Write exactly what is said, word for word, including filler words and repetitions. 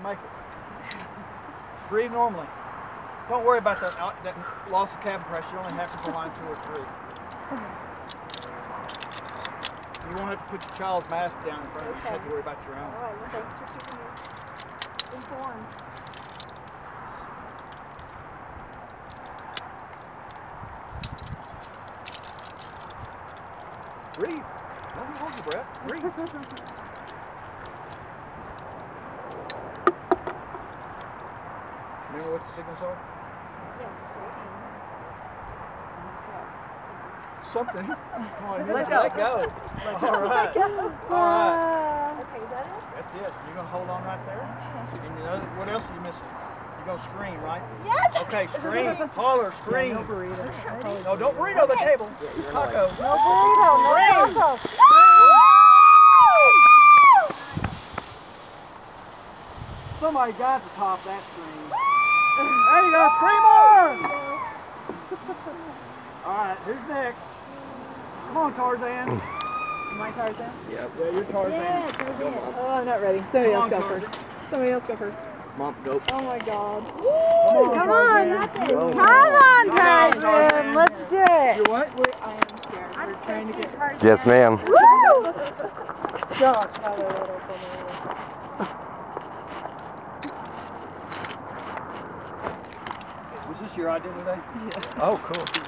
make it. Breathe normally. Don't worry about that, uh, that loss of cabin pressure. You only happens on line two or three. You won't have to put your child's mask down in front of you. You have to worry about your own. All right, well, thanks for keeping me informed. Breathe. Don't hold your breath. Breathe. Remember what the signals are? Yes, Something. Come on, let let go. Let go. Let All right. Let go. All right. Okay, is that it? That's it. You're going to hold on right there. And you know, what else are you missing? You're going to scream, right? Yes! Okay, scream. Holler, scream. Yeah, no burrito. No, don't burrito okay. the table. Taco. No burrito, no taco. Somebody got to top that scream. There you go. Scream on! All right, who's next? Come on, Tarzan. My Tarzan? Yep. Yeah, you're Tarzan. Yeah, Tarzan. Oh, I'm not ready. Somebody Come else on, go Tarzan. first. Somebody else go first. Month go. Oh my God. Come on, Come on, Tarzan. that's it. Come Come on, on, Tarzan. Let's do it. You what? We're, I am scared. We're trying to get. Yes, ma'am. Woo! Stop. Tyler, little, little. Was this your idea today? Yeah. Oh, cool.